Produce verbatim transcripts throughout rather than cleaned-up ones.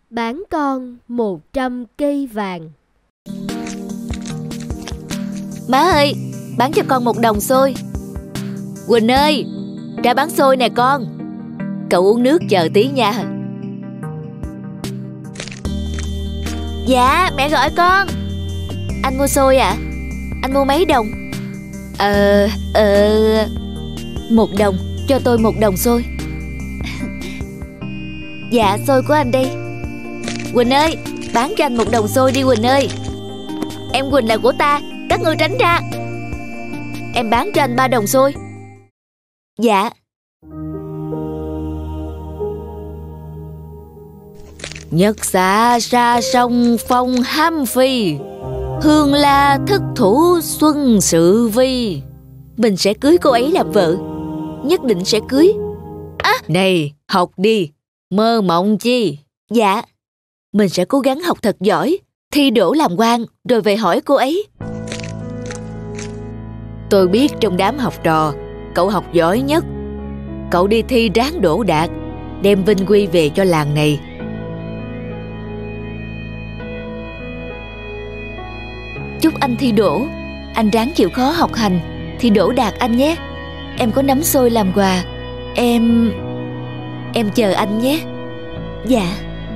bán con một trăm cây vàng. Má ơi, bán cho con một đồng xôi. Quỳnh ơi, ra bán xôi nè con. Cậu uống nước chờ tí nha. Dạ, mẹ gọi con. Anh mua xôi à? Anh mua mấy đồng? Ờ, ờ... Một đồng, cho tôi một đồng xôi. Dạ, xôi của anh đây. Quỳnh ơi, bán cho anh một đồng xôi đi Quỳnh ơi. Em Quỳnh là của ta, các ngươi tránh ra. Em bán cho anh ba đồng xôi. Dạ. Nhất xạ ra sông phong ham phi, hương la thức thủ xuân sự vi. Mình sẽ cưới cô ấy làm vợ. Nhất định sẽ cưới. À, này, học đi. Mơ mộng chi? Dạ. Mình sẽ cố gắng học thật giỏi, thi đỗ làm quan, rồi về hỏi cô ấy. Tôi biết trong đám học trò, cậu học giỏi nhất. Cậu đi thi ráng đỗ đạt, đem vinh quy về cho làng này. Chúc anh thi đỗ. Anh ráng chịu khó học hành, thi đỗ đạt anh nhé. Em có nắm xôi làm quà. Em... Em chờ anh nhé. Dạ.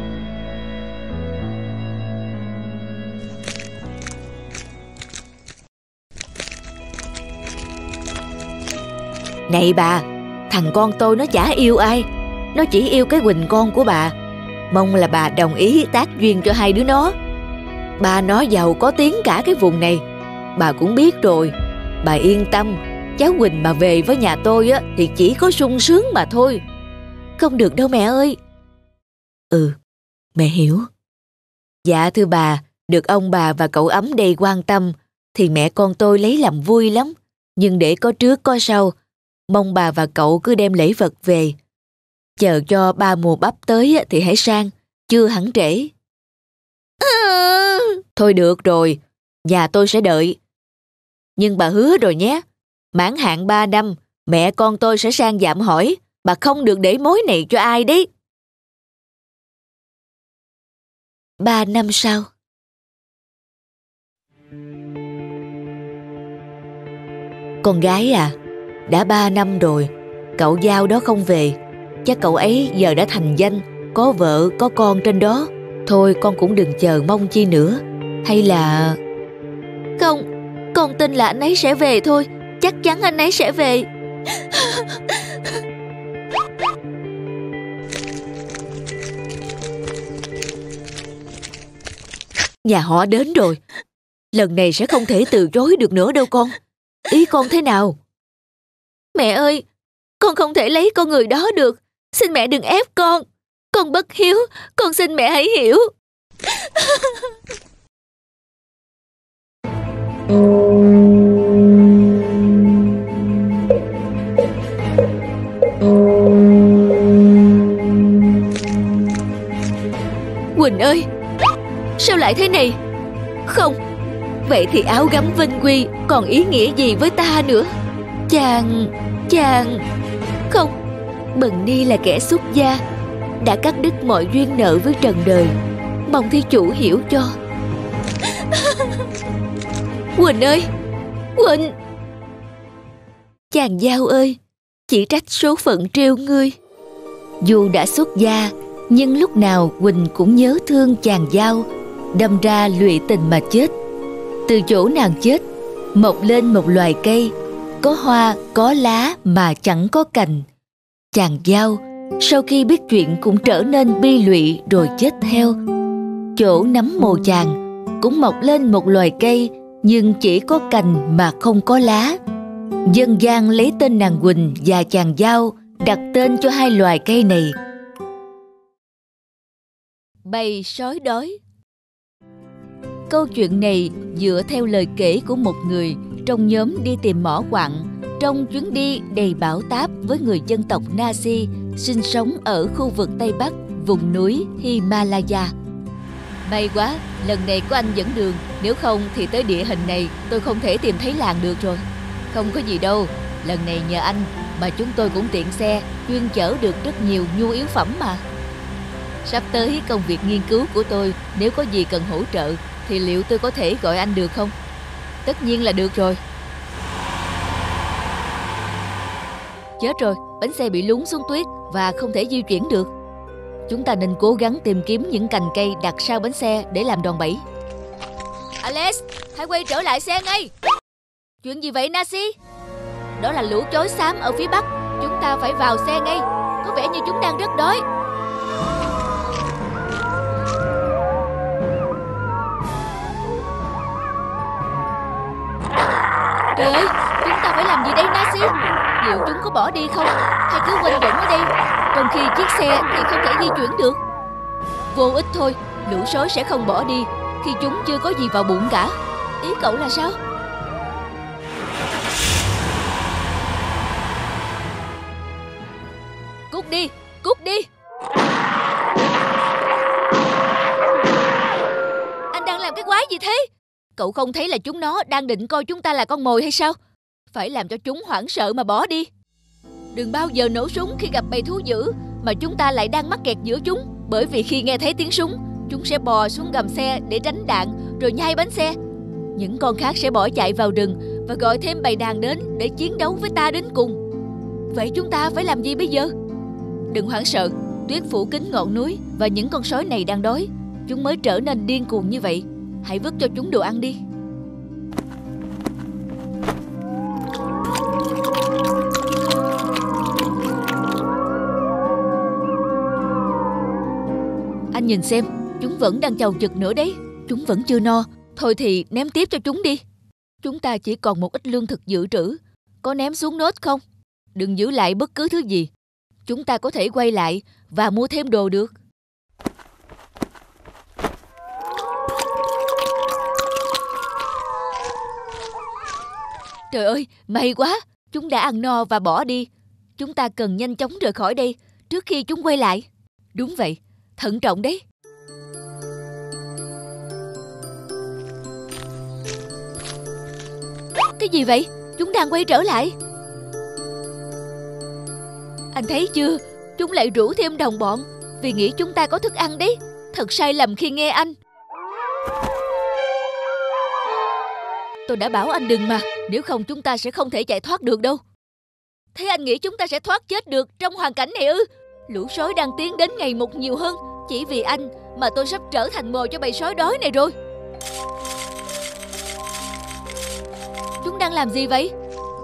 Này bà, thằng con tôi nó chả yêu ai. Nó chỉ yêu cái Quỳnh con của bà. Mong là bà đồng ý tác duyên cho hai đứa nó. Bà nó giàu có tiếng cả cái vùng này. Bà cũng biết rồi. Bà yên tâm, cháu Quỳnh mà về với nhà tôi á thì chỉ có sung sướng mà thôi. Không được đâu mẹ ơi. Ừ, mẹ hiểu. Dạ thưa bà, được ông bà và cậu Ấm đây quan tâm thì mẹ con tôi lấy làm vui lắm. Nhưng để có trước có sau, mong bà và cậu cứ đem lễ vật về. Chờ cho ba mùa bắp tới thì hãy sang, chưa hẳn trễ. À... Thôi được rồi, nhà tôi sẽ đợi. Nhưng bà hứa rồi nhé, mãn hạn ba năm, mẹ con tôi sẽ sang dạm hỏi. Bà không được để mối này cho ai đấy. Ba năm sau. Con gái à, đã ba năm rồi, cậu Giao đó không về. Chắc cậu ấy giờ đã thành danh, có vợ, có con trên đó. Thôi con cũng đừng chờ mong chi nữa. Hay là... Không, con tin là anh ấy sẽ về thôi. Chắc chắn anh ấy sẽ về. Nhà họ đến rồi. Lần này sẽ không thể từ chối được nữa đâu con. Ý con thế nào? Mẹ ơi, con không thể lấy con người đó được. Xin mẹ đừng ép con. Con bất hiếu, con xin mẹ hãy hiểu. Quỳnh ơi, sao lại thế này? Không, vậy thì áo gấm vinh quy còn ý nghĩa gì với ta nữa? Chàng, chàng... Không, Bần Ni là kẻ xuất gia, đã cắt đứt mọi duyên nợ với trần đời. Mong thí chủ hiểu cho. Quỳnh ơi, Quỳnh! Chàng Giao ơi, chỉ trách số phận trêu ngươi. Dù đã xuất gia, nhưng lúc nào Quỳnh cũng nhớ thương chàng Giao, đâm ra lụy tình mà chết. Từ chỗ nàng chết, mọc lên một loài cây, có hoa, có lá mà chẳng có cành. Chàng Giao, sau khi biết chuyện cũng trở nên bi lụy rồi chết theo. Chỗ nắm mồ chàng, cũng mọc lên một loài cây, nhưng chỉ có cành mà không có lá. Dân gian lấy tên nàng Quỳnh và chàng Giao, đặt tên cho hai loài cây này. Bầy sói đói. Câu chuyện này dựa theo lời kể của một người trong nhóm đi tìm mỏ quặng trong chuyến đi đầy bão táp với người dân tộc Nasi sinh sống ở khu vực Tây Bắc, vùng núi Himalaya. May quá, lần này có anh dẫn đường, nếu không thì tới địa hình này tôi không thể tìm thấy làng được rồi. Không có gì đâu, lần này nhờ anh mà chúng tôi cũng tiện xe, chuyên chở được rất nhiều nhu yếu phẩm mà. Sắp tới công việc nghiên cứu của tôi, nếu có gì cần hỗ trợ thì liệu tôi có thể gọi anh được không? Tất nhiên là được rồi. Chết rồi, bánh xe bị lún xuống tuyết và không thể di chuyển được. Chúng ta nên cố gắng tìm kiếm những cành cây đặt sau bánh xe để làm đòn bẩy. Alex, hãy quay trở lại xe ngay. Chuyện gì vậy Nancy? Đó là lũ chói xám ở phía bắc. Chúng ta phải vào xe ngay. Có vẻ như chúng đang rất đói. Trời ơi, chúng ta phải làm gì đây Nancy? Liệu chúng có bỏ đi không? Hay cứ quanh quẩn ở đây, trong khi chiếc xe thì không thể di chuyển được? Vô ích thôi, lũ sói sẽ không bỏ đi khi chúng chưa có gì vào bụng cả. Ý cậu là sao? Cút đi, cút đi. Anh đang làm cái quái gì thế? Cậu không thấy là chúng nó đang định coi chúng ta là con mồi hay sao? Phải làm cho chúng hoảng sợ mà bỏ đi. Đừng bao giờ nổ súng khi gặp bầy thú dữ mà chúng ta lại đang mắc kẹt giữa chúng. Bởi vì khi nghe thấy tiếng súng, chúng sẽ bò xuống gầm xe để tránh đạn rồi nhai bánh xe. Những con khác sẽ bỏ chạy vào rừng và gọi thêm bầy đàn đến để chiến đấu với ta đến cùng. Vậy chúng ta phải làm gì bây giờ? Đừng hoảng sợ, tuyết phủ kín ngọn núi và những con sói này đang đói. Chúng mới trở nên điên cuồng như vậy. Hãy vứt cho chúng đồ ăn đi. Anh nhìn xem, chúng vẫn đang chầu chực nữa đấy. Chúng vẫn chưa no. Thôi thì ném tiếp cho chúng đi. Chúng ta chỉ còn một ít lương thực dự trữ. Có ném xuống nốt không? Đừng giữ lại bất cứ thứ gì. Chúng ta có thể quay lại và mua thêm đồ được. Trời ơi, may quá. Chúng đã ăn no và bỏ đi. Chúng ta cần nhanh chóng rời khỏi đây trước khi chúng quay lại. Đúng vậy, thận trọng đấy. Cái gì vậy? Chúng đang quay trở lại. Anh thấy chưa? Chúng lại rủ thêm đồng bọn vì nghĩ chúng ta có thức ăn đấy. Thật sai lầm khi nghe anh. Tôi đã bảo anh đừng mà. Nếu không chúng ta sẽ không thể chạy thoát được đâu. Thế anh nghĩ chúng ta sẽ thoát chết được trong hoàn cảnh này ư? Lũ sói đang tiến đến ngày một nhiều hơn. Chỉ vì anh mà tôi sắp trở thành mồi cho bầy sói đói này rồi. Chúng đang làm gì vậy?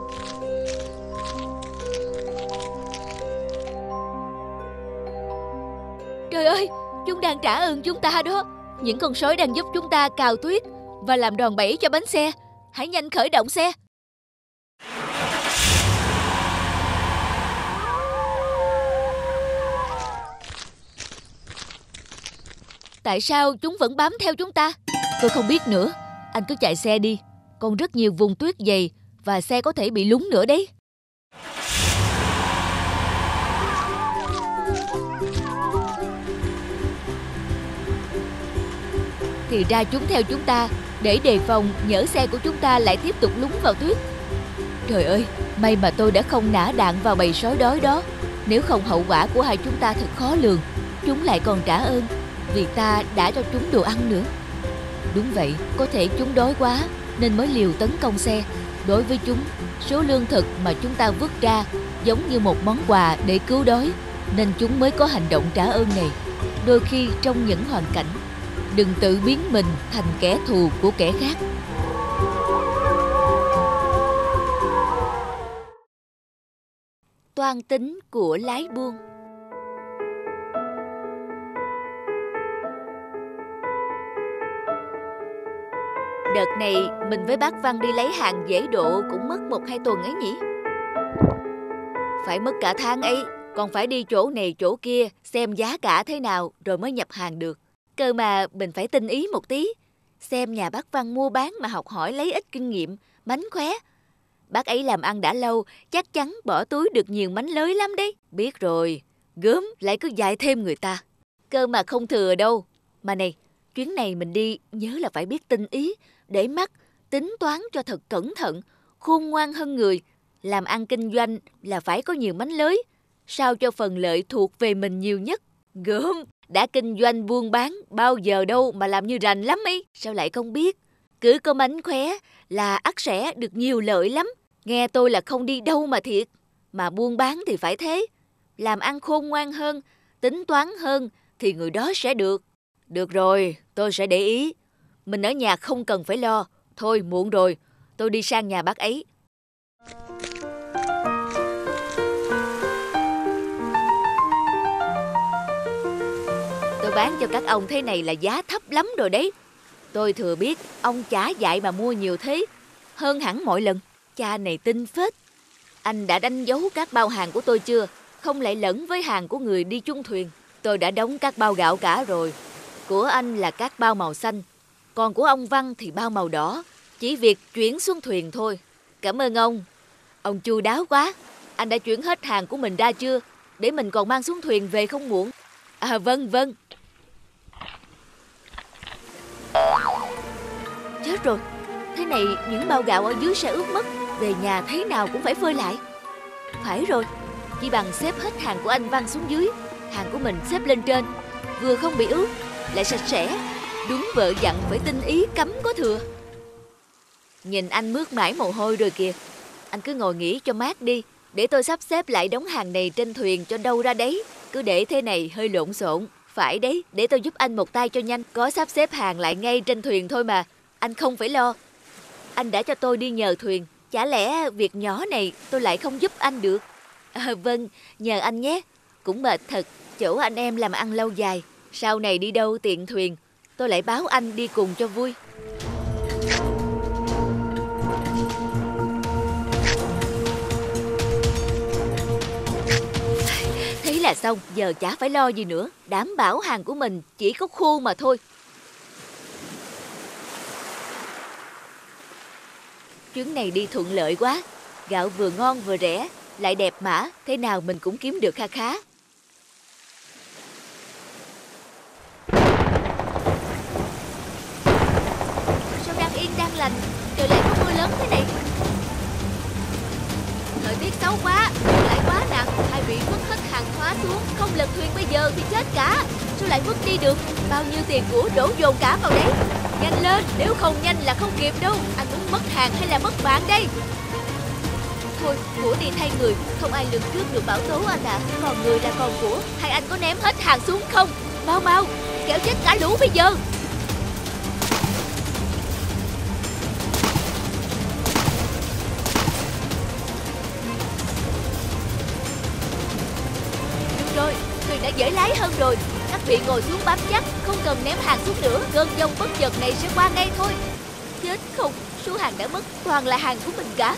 Trời ơi, chúng đang trả ơn chúng ta đó. Những con sói đang giúp chúng ta cào tuyết và làm đòn bẩy cho bánh xe. Hãy nhanh khởi động xe. Tại sao chúng vẫn bám theo chúng ta? Tôi không biết nữa. Anh cứ chạy xe đi. Còn rất nhiều vùng tuyết dày và xe có thể bị lún nữa đấy. Thì ra chúng theo chúng ta để đề phòng nhỡ xe của chúng ta lại tiếp tục lún vào tuyết. Trời ơi, may mà tôi đã không nã đạn vào bầy sói đói đó. Nếu không hậu quả của hai chúng ta thật khó lường. Chúng lại còn trả ơn vì ta đã cho chúng đồ ăn nữa. Đúng vậy, có thể chúng đói quá nên mới liều tấn công xe. Đối với chúng, số lương thực mà chúng ta vứt ra giống như một món quà để cứu đói, nên chúng mới có hành động trả ơn này. Đôi khi trong những hoàn cảnh, đừng tự biến mình thành kẻ thù của kẻ khác. Toan tính của lái buôn. Đợt này mình với bác Văn đi lấy hàng dễ độ cũng mất một hai tuần ấy nhỉ? Phải mất cả tháng ấy, còn phải đi chỗ này chỗ kia xem giá cả thế nào rồi mới nhập hàng được. Cơ mà mình phải tinh ý một tí, xem nhà bác Văn mua bán mà học hỏi lấy ít kinh nghiệm, mánh khóe. Bác ấy làm ăn đã lâu, chắc chắn bỏ túi được nhiều mánh lới lắm đấy. Biết rồi, gớm lại cứ dạy thêm người ta. Cơ mà không thừa đâu. Mà này, chuyến này mình đi nhớ là phải biết tinh ý, để mắt, tính toán cho thật cẩn thận, khôn ngoan hơn người. Làm ăn kinh doanh là phải có nhiều mánh lới, sao cho phần lợi thuộc về mình nhiều nhất. Gớm, đã kinh doanh buôn bán bao giờ đâu mà làm như rành lắm ý. Sao lại không biết? Cứ có mánh khóe là ắt sẽ được nhiều lợi lắm. Nghe tôi là không đi đâu mà thiệt. Mà buôn bán thì phải thế. Làm ăn khôn ngoan hơn, tính toán hơn thì người đó sẽ được. Được rồi, tôi sẽ để ý. Mình ở nhà không cần phải lo. Thôi muộn rồi, tôi đi sang nhà bác ấy. Tôi bán cho các ông thế này là giá thấp lắm rồi đấy. Tôi thừa biết ông chả dại mà mua nhiều thế. Hơn hẳn mọi lần. Cha này tinh phết. Anh đã đánh dấu các bao hàng của tôi chưa? Không lại lẫn với hàng của người đi chung thuyền. Tôi đã đóng các bao gạo cả rồi. Của anh là các bao màu xanh. Còn của ông Văn thì bao màu đỏ. Chỉ việc chuyển xuống thuyền thôi. Cảm ơn ông. Ông chu đáo quá. Anh đã chuyển hết hàng của mình ra chưa? Để mình còn mang xuống thuyền về không muộn. À vâng vâng. Chết rồi. Thế này những bao gạo ở dưới sẽ ướt mất. Về nhà thế nào cũng phải phơi lại. Phải rồi. Chỉ bằng xếp hết hàng của anh Văn xuống dưới, hàng của mình xếp lên trên. Vừa không bị ướt, lại sạch sẽ. Đúng vợ dặn phải tinh ý cấm có thừa. Nhìn anh mướt mãi mồ hôi rồi kìa. Anh cứ ngồi nghỉ cho mát đi. Để tôi sắp xếp lại đống hàng này trên thuyền cho đâu ra đấy. Cứ để thế này hơi lộn xộn. Phải đấy, để tôi giúp anh một tay cho nhanh. Có sắp xếp hàng lại ngay trên thuyền thôi mà. Anh không phải lo. Anh đã cho tôi đi nhờ thuyền. Chả lẽ việc nhỏ này tôi lại không giúp anh được? À, vâng, nhờ anh nhé. Cũng mệt thật, chỗ anh em làm ăn lâu dài. Sau này đi đâu tiện thuyền, tôi lại báo anh đi cùng cho vui. Thế là xong, giờ chả phải lo gì nữa. Đảm bảo hàng của mình chỉ có khô mà thôi. Chuyến này đi thuận lợi quá. Gạo vừa ngon vừa rẻ, lại đẹp mã, thế nào mình cũng kiếm được kha khá. Sao đang yên đang lành, trời lại có mưa lớn thế này? Thời tiết xấu quá, mưa lại quá nặng, hai vị vứt hết hàng hóa xuống, không lật thuyền bây giờ thì chết cả. Sao lại vứt đi được? Bao nhiêu tiền của đổ dồn cả vào đấy. Nhanh lên, nếu không nhanh là không kịp đâu. Anh muốn mất hàng hay là mất bạn đây? Thôi, của đi thay người, không ai lường trước được bão tố anh ạ. À. Còn người là còn của, hay anh có ném hết hàng xuống không? Mau mau, kéo chết cả lũ bây giờ. Được rồi, thuyền đã dễ lái hơn rồi. Các vị ngồi xuống bám chắc, không cần ném hàng xuống nữa. Cơn giông bất chợt này sẽ qua ngay thôi. Chết không, số hàng đã mất, toàn là hàng của mình cả.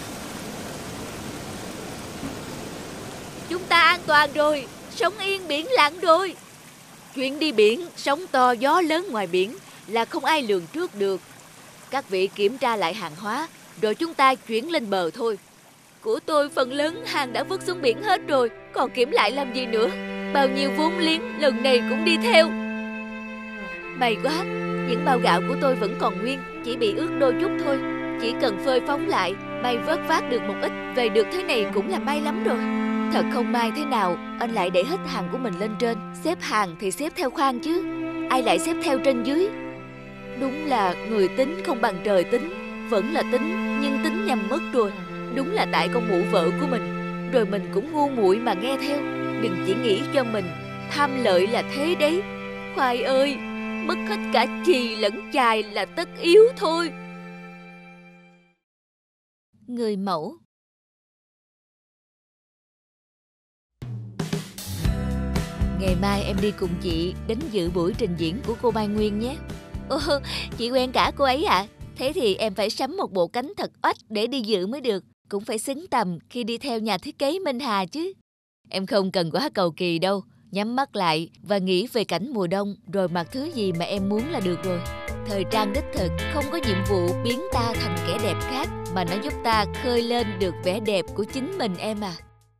Chúng ta an toàn rồi, sóng yên biển lặng rồi. Chuyện đi biển, sóng to gió lớn ngoài biển là không ai lường trước được. Các vị kiểm tra lại hàng hóa, rồi chúng ta chuyển lên bờ thôi. Của tôi phần lớn hàng đã vứt xuống biển hết rồi, còn kiểm lại làm gì nữa. Bao nhiêu vốn liếng lần này cũng đi theo. May quá, những bao gạo của tôi vẫn còn nguyên, chỉ bị ướt đôi chút thôi. Chỉ cần phơi phóng lại, may vớt vát được một ít. Về được thế này cũng là may lắm rồi. Thật không may thế nào anh lại để hết hàng của mình lên trên. Xếp hàng thì xếp theo khoang chứ, ai lại xếp theo trên dưới. Đúng là người tính không bằng trời tính. Vẫn là tính nhưng tính nhầm mất rồi. Đúng là tại con mụ vợ của mình. Rồi mình cũng ngu muội mà nghe theo. Đừng chỉ nghĩ cho mình, tham lợi là thế đấy. Khoai ơi, mất hết cả chì lẫn chài là tất yếu thôi. Người mẫu. Ngày mai em đi cùng chị đến dự buổi trình diễn của cô Mai Nguyên nhé. Ồ, chị quen cả cô ấy ạ. À? Thế thì em phải sắm một bộ cánh thật oách để đi dự mới được. Cũng phải xứng tầm khi đi theo nhà thiết kế Minh Hà chứ. Em không cần quá cầu kỳ đâu. Nhắm mắt lại và nghĩ về cảnh mùa đông, rồi mặc thứ gì mà em muốn là được rồi. Thời trang đích thực không có nhiệm vụ biến ta thành kẻ đẹp khác, mà nó giúp ta khơi lên được vẻ đẹp của chính mình em à.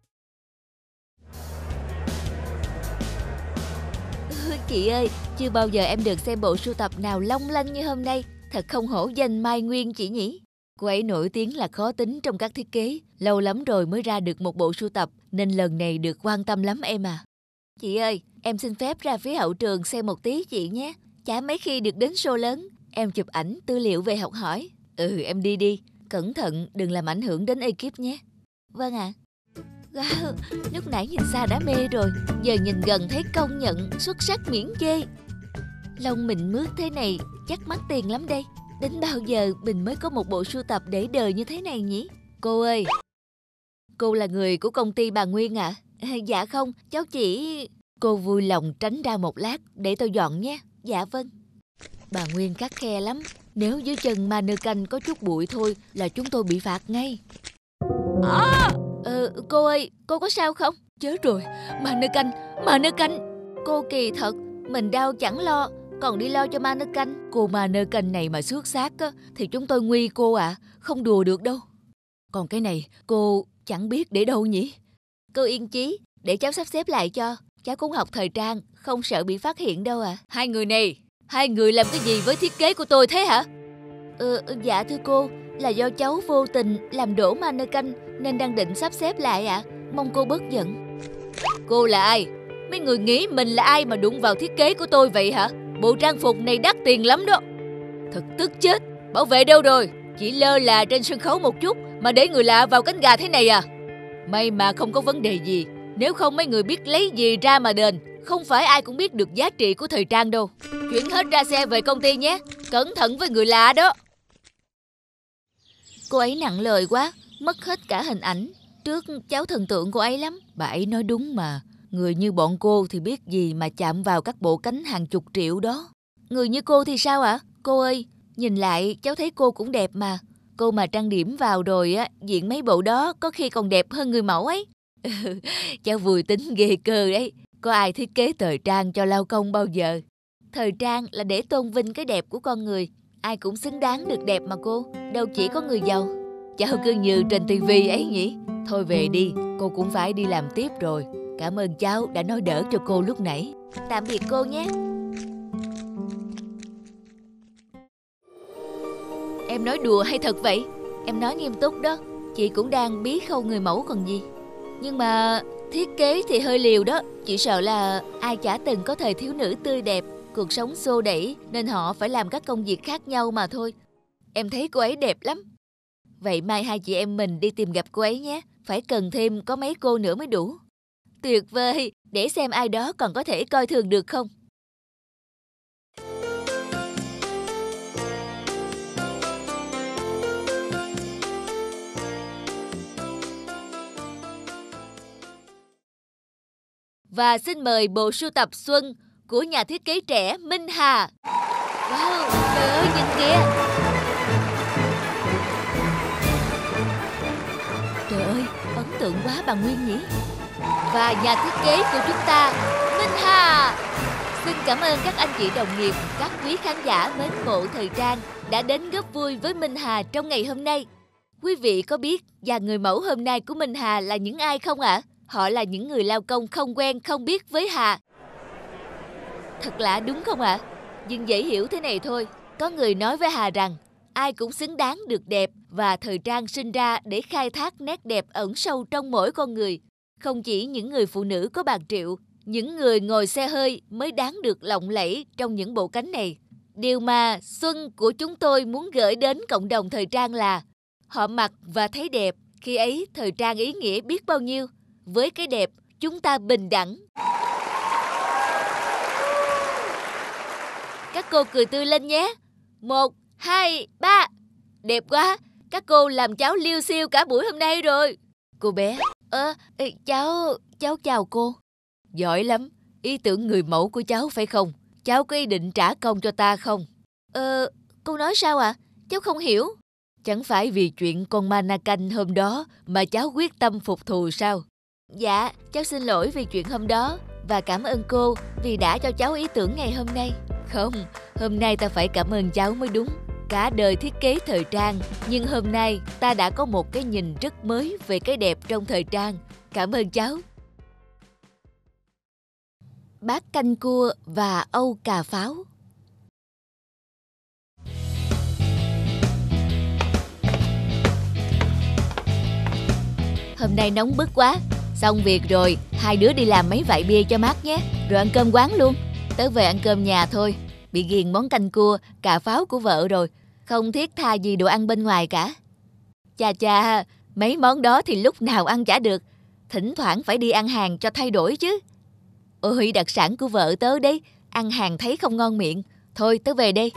Chị ơi, chưa bao giờ em được xem bộ sưu tập nào long lanh như hôm nay. Thật không hổ danh Mai Nguyên chị nhỉ. Cô ấy nổi tiếng là khó tính trong các thiết kế. Lâu lắm rồi mới ra được một bộ sưu tập, nên lần này được quan tâm lắm em à. Chị ơi, em xin phép ra phía hậu trường xem một tí chị nhé. Chả mấy khi được đến show lớn. Em chụp ảnh tư liệu về học hỏi. Ừ, em đi đi. Cẩn thận, đừng làm ảnh hưởng đến ekip nhé. Vâng ạ. À. Wow, lúc nãy nhìn xa đã mê rồi. Giờ nhìn gần thấy công nhận, xuất sắc miễn chê. Lông mình mướt thế này, chắc mắc tiền lắm đây. Đến bao giờ mình mới có một bộ sưu tập để đời như thế này nhỉ? Cô ơi, cô là người của công ty bà Nguyên ạ? À? Dạ không, cháu chỉ... Cô vui lòng tránh ra một lát để tôi dọn nhé. Dạ vâng. Bà Nguyên khắt khe lắm. Nếu dưới chân mannequin có chút bụi thôi là chúng tôi bị phạt ngay. À! Ờ, cô ơi, cô có sao không? Chết rồi, mannequin, mannequin. Cô kỳ thật, mình đau chẳng lo, còn đi lo cho mannequin. Cô mannequin này mà xước xác á, thì chúng tôi nguy cô ạ, à, không đùa được đâu. Còn cái này, cô chẳng biết để đâu nhỉ? Cô yên chí, để cháu sắp xếp lại cho. Cháu cũng học thời trang, không sợ bị phát hiện đâu à. Hai người này, hai người làm cái gì với thiết kế của tôi thế hả? Ừ, dạ thưa cô, là do cháu vô tình làm đổ mannequin nên đang định sắp xếp lại ạ. À. Mong cô bớt giận. Cô là ai? Mấy người nghĩ mình là ai mà đụng vào thiết kế của tôi vậy hả? Bộ trang phục này đắt tiền lắm đó. Thật tức chết. Bảo vệ đâu rồi? Chỉ lơ là trên sân khấu một chút mà để người lạ vào cánh gà thế này à? May mà không có vấn đề gì. Nếu không mấy người biết lấy gì ra mà đền. Không phải ai cũng biết được giá trị của thời trang đâu. Chuyển hết ra xe về công ty nhé. Cẩn thận với người lạ đó. Cô ấy nặng lời quá, mất hết cả hình ảnh. Trước cháu thần tượng cô ấy lắm. Bà ấy nói đúng mà. Người như bọn cô thì biết gì mà chạm vào các bộ cánh hàng chục triệu đó. Người như cô thì sao ạ? À? Cô ơi, nhìn lại cháu thấy cô cũng đẹp mà. Cô mà trang điểm vào rồi á, diện mấy bộ đó có khi còn đẹp hơn người mẫu ấy. Cháu vui tính ghê cơ đấy. Có ai thiết kế thời trang cho lao công bao giờ? Thời trang là để tôn vinh cái đẹp của con người. Ai cũng xứng đáng được đẹp mà cô. Đâu chỉ có người giàu. Cháu cứ như trên tivi ấy nhỉ. Thôi về đi, cô cũng phải đi làm tiếp rồi. Cảm ơn cháu đã nói đỡ cho cô lúc nãy. Tạm biệt cô nhé. Em nói đùa hay thật vậy? Em nói nghiêm túc đó. Chị cũng đang bí khâu người mẫu còn gì. Nhưng mà thiết kế thì hơi liều đó. Chỉ sợ là ai chả từng có thời thiếu nữ tươi đẹp. Cuộc sống xô đẩy nên họ phải làm các công việc khác nhau mà thôi. Em thấy cô ấy đẹp lắm. Vậy mai hai chị em mình đi tìm gặp cô ấy nhé. Phải cần thêm có mấy cô nữa mới đủ. Tuyệt vời, để xem ai đó còn có thể coi thường được không. Và xin mời bộ sưu tập Xuân của nhà thiết kế trẻ Minh Hà. Wow, trời ơi nhìn kìa. Trời ơi, ấn tượng quá bà Nguyên nhỉ. Và nhà thiết kế của chúng ta, Minh Hà. Xin cảm ơn các anh chị đồng nghiệp, các quý khán giả mến mộ thời trang đã đến góp vui với Minh Hà trong ngày hôm nay. Quý vị có biết và người mẫu hôm nay của Minh Hà là những ai không ạ? À? Họ là những người lao công không quen không biết với Hà. Thật lạ đúng không ạ? À? Nhưng dễ hiểu thế này thôi. Có người nói với Hà rằng ai cũng xứng đáng được đẹp và thời trang sinh ra để khai thác nét đẹp ẩn sâu trong mỗi con người. Không chỉ những người phụ nữ có bạc triệu, những người ngồi xe hơi mới đáng được lộng lẫy trong những bộ cánh này. Điều mà Xuân của chúng tôi muốn gửi đến cộng đồng thời trang là họ mặc và thấy đẹp. Khi ấy thời trang ý nghĩa biết bao nhiêu. Với cái đẹp, chúng ta bình đẳng. Các cô cười tươi lên nhé. Một, hai, ba. Đẹp quá. Các cô làm cháu liêu xiêu cả buổi hôm nay rồi. Cô bé. Ơ, à, cháu, cháu chào cô. Giỏi lắm. Ý tưởng người mẫu của cháu phải không? Cháu có ý định trả công cho ta không? Ờ, cô nói sao ạ? À? Cháu không hiểu. Chẳng phải vì chuyện con mannequin hôm đó mà cháu quyết tâm phục thù sao? Dạ, cháu xin lỗi vì chuyện hôm đó và cảm ơn cô vì đã cho cháu ý tưởng ngày hôm nay. Không, hôm nay ta phải cảm ơn cháu mới đúng. Cả đời thiết kế thời trang, nhưng hôm nay ta đã có một cái nhìn rất mới về cái đẹp trong thời trang. Cảm ơn cháu. Bát canh cua và âu cà pháo. Hôm nay nóng bức quá. Xong việc rồi, hai đứa đi làm mấy vại bia cho mát nhé, rồi ăn cơm quán luôn. Tớ về ăn cơm nhà thôi, bị ghiền món canh cua, cà pháo của vợ rồi, không thiết tha gì đồ ăn bên ngoài cả. Chà chà, mấy món đó thì lúc nào ăn chả được, thỉnh thoảng phải đi ăn hàng cho thay đổi chứ. Ôi, đặc sản của vợ tớ đấy, ăn hàng thấy không ngon miệng. Thôi tớ về đây.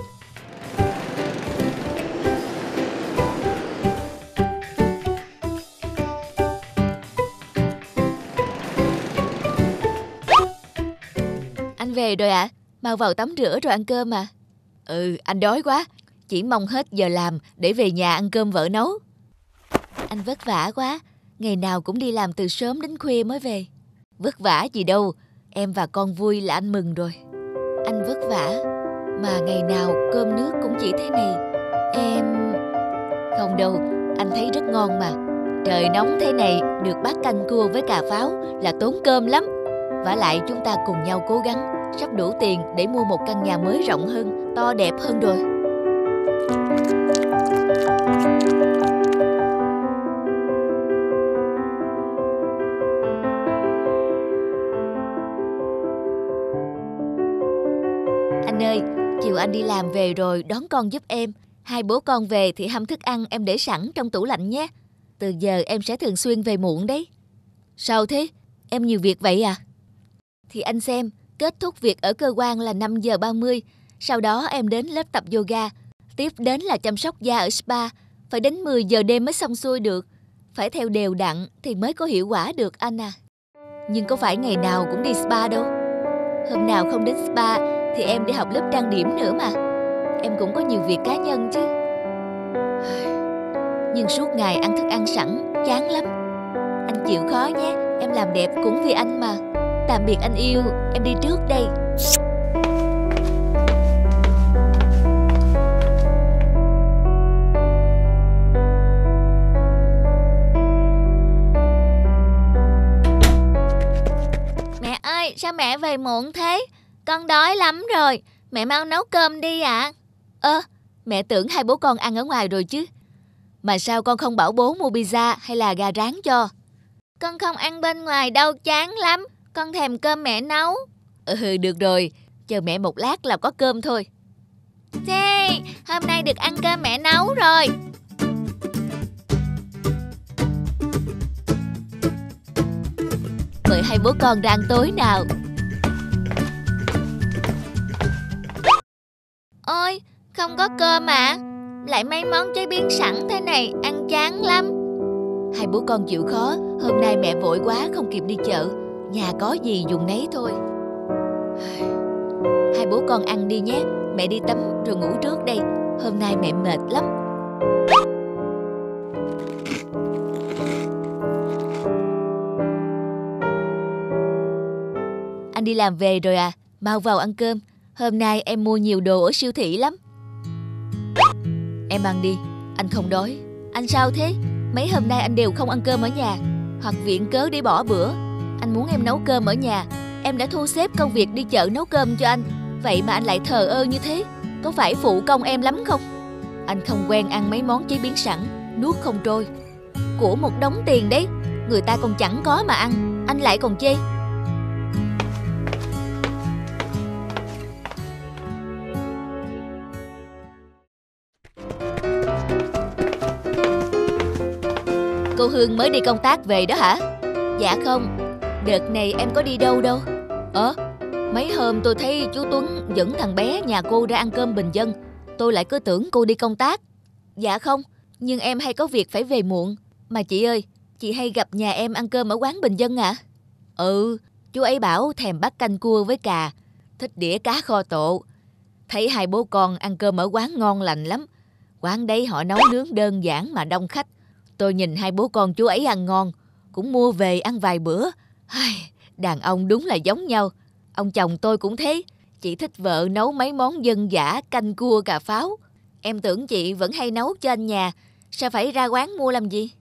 Anh về rồi ạ? À? Mau vào tắm rửa rồi ăn cơm à? Ừ, anh đói quá, chỉ mong hết giờ làm để về nhà ăn cơm vợ nấu. Anh vất vả quá, ngày nào cũng đi làm từ sớm đến khuya mới về. Vất vả gì đâu, em và con vui là anh mừng rồi. Anh vất vả, mà ngày nào cơm nước cũng chỉ thế này. Em... Không đâu, anh thấy rất ngon mà. Trời nóng thế này, được bát canh cua với cà pháo là tốn cơm lắm. Vả lại chúng ta cùng nhau cố gắng, sắp đủ tiền để mua một căn nhà mới rộng hơn, to đẹp hơn rồi. Anh ơi, chiều anh đi làm về rồi đón con giúp em. Hai bố con về thì hâm thức ăn em để sẵn trong tủ lạnh nhé. Từ giờ em sẽ thường xuyên về muộn đấy. Sao thế? Em nhiều việc vậy à? Thì anh xem, kết thúc việc ở cơ quan là năm giờ ba mươi. Sau đó em đến lớp tập yoga. Tiếp đến là chăm sóc da ở spa. Phải đến mười giờ đêm mới xong xuôi được. Phải theo đều đặn thì mới có hiệu quả được anh à. Nhưng có phải ngày nào cũng đi spa đâu. Hôm nào không đến spa thì em đi học lớp trang điểm nữa mà. Em cũng có nhiều việc cá nhân chứ. Nhưng suốt ngày ăn thức ăn sẵn, chán lắm. Anh chịu khó nhé, em làm đẹp cũng vì anh mà. Tạm biệt anh yêu, em đi trước đây. Mẹ ơi, sao mẹ về muộn thế? Con đói lắm rồi, mẹ mau nấu cơm đi ạ. À? Ơ, mẹ tưởng hai bố con ăn ở ngoài rồi chứ. Mà sao con không bảo bố mua pizza hay là gà rán cho? Con không ăn bên ngoài đâu, chán lắm. Con thèm cơm mẹ nấu. Ừ, được rồi, chờ mẹ một lát là có cơm thôi. Thế, hôm nay được ăn cơm mẹ nấu rồi. Mời hai bố con ra ăn tối nào. Ôi, không có cơm à? Lại mấy món chế biến sẵn thế này, ăn chán lắm. Hai bố con chịu khó, hôm nay mẹ vội quá không kịp đi chợ. Nhà có gì dùng nấy thôi. Hai bố con ăn đi nhé, mẹ đi tắm rồi ngủ trước đây. Hôm nay mẹ mệt lắm. Anh đi làm về rồi à? Mau vào ăn cơm. Hôm nay em mua nhiều đồ ở siêu thị lắm. Em ăn đi, anh không đói. Anh sao thế? Mấy hôm nay anh đều không ăn cơm ở nhà, hoặc viện cớ để bỏ bữa. Anh muốn em nấu cơm ở nhà. Em đã thu xếp công việc đi chợ nấu cơm cho anh. Vậy mà anh lại thờ ơ như thế. Có phải phụ công em lắm không? Anh không quen ăn mấy món chế biến sẵn, nuốt không trôi. Của một đống tiền đấy, người ta còn chẳng có mà ăn, anh lại còn chê. Cô Hương mới đi công tác về đó hả? Dạ không, đợt này em có đi đâu đâu. Ờ, mấy hôm tôi thấy chú Tuấn dẫn thằng bé nhà cô ra ăn cơm bình dân. Tôi lại cứ tưởng cô đi công tác. Dạ không, nhưng em hay có việc phải về muộn. Mà chị ơi, chị hay gặp nhà em ăn cơm ở quán bình dân à? Ừ, chú ấy bảo thèm bát canh cua với cà, thích đĩa cá kho tộ. Thấy hai bố con ăn cơm ở quán ngon lành lắm. Quán đấy họ nấu nướng đơn giản mà đông khách. Tôi nhìn hai bố con chú ấy ăn ngon, cũng mua về ăn vài bữa. Đàn ông đúng là giống nhau. Ông chồng tôi cũng thế, chỉ thích vợ nấu mấy món dân dã canh cua cà pháo. Em tưởng chị vẫn hay nấu cho anh nhà, sao phải ra quán mua làm gì?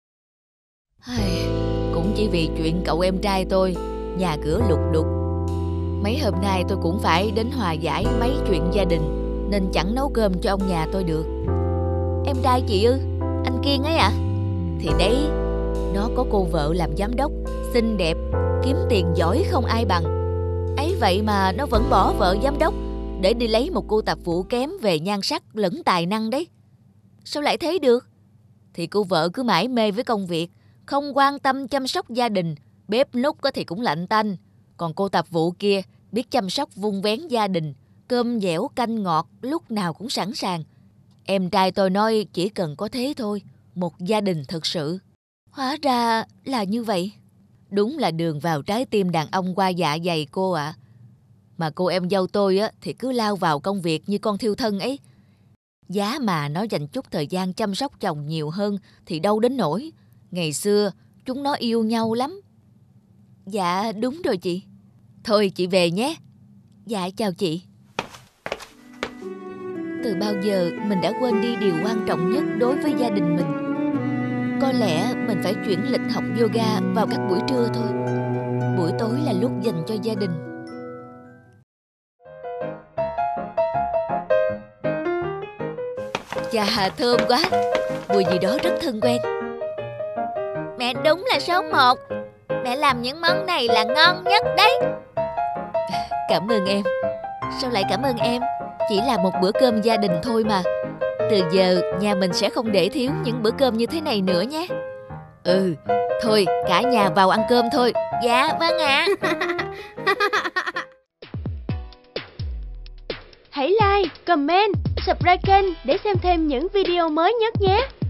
Cũng chỉ vì chuyện cậu em trai tôi, nhà cửa lục đục. Mấy hôm nay tôi cũng phải đến hòa giải mấy chuyện gia đình, nên chẳng nấu cơm cho ông nhà tôi được. Em trai chị ư? Anh Kiên ấy à? Thì đấy, nó có cô vợ làm giám đốc, xinh đẹp, kiếm tiền giỏi không ai bằng. Ấy vậy mà nó vẫn bỏ vợ giám đốc để đi lấy một cô tạp vụ kém về nhan sắc lẫn tài năng đấy. Sao lại thế được? Thì cô vợ cứ mải mê với công việc, không quan tâm chăm sóc gia đình, bếp núc thì cũng lạnh tanh. Còn cô tạp vụ kia biết chăm sóc vun vén gia đình, cơm dẻo canh ngọt lúc nào cũng sẵn sàng. Em trai tôi nói chỉ cần có thế thôi, một gia đình thực sự. Hóa ra là như vậy. Đúng là đường vào trái tim đàn ông qua dạ dày cô ạ. À. Mà cô em dâu tôi á thì cứ lao vào công việc như con thiêu thân ấy. Giá mà nó dành chút thời gian chăm sóc chồng nhiều hơn thì đâu đến nỗi. Ngày xưa chúng nó yêu nhau lắm. Dạ đúng rồi chị. Thôi chị về nhé. Dạ chào chị. Từ bao giờ mình đã quên đi điều quan trọng nhất đối với gia đình mình. Có lẽ mình phải chuyển lịch học yoga vào các buổi trưa thôi. Buổi tối là lúc dành cho gia đình. Chà, thơm quá. Mùi gì đó rất thân quen. Mẹ đúng là số một. Mẹ làm những món này là ngon nhất đấy. Cảm ơn em. Sao lại cảm ơn em? Chỉ là một bữa cơm gia đình thôi mà. Từ giờ nhà mình sẽ không để thiếu những bữa cơm như thế này nữa nhé. Ừ, thôi cả nhà vào ăn cơm thôi. Dạ vâng ạ. Hãy like, comment, subscribe kênh để xem thêm những video mới nhất nhé.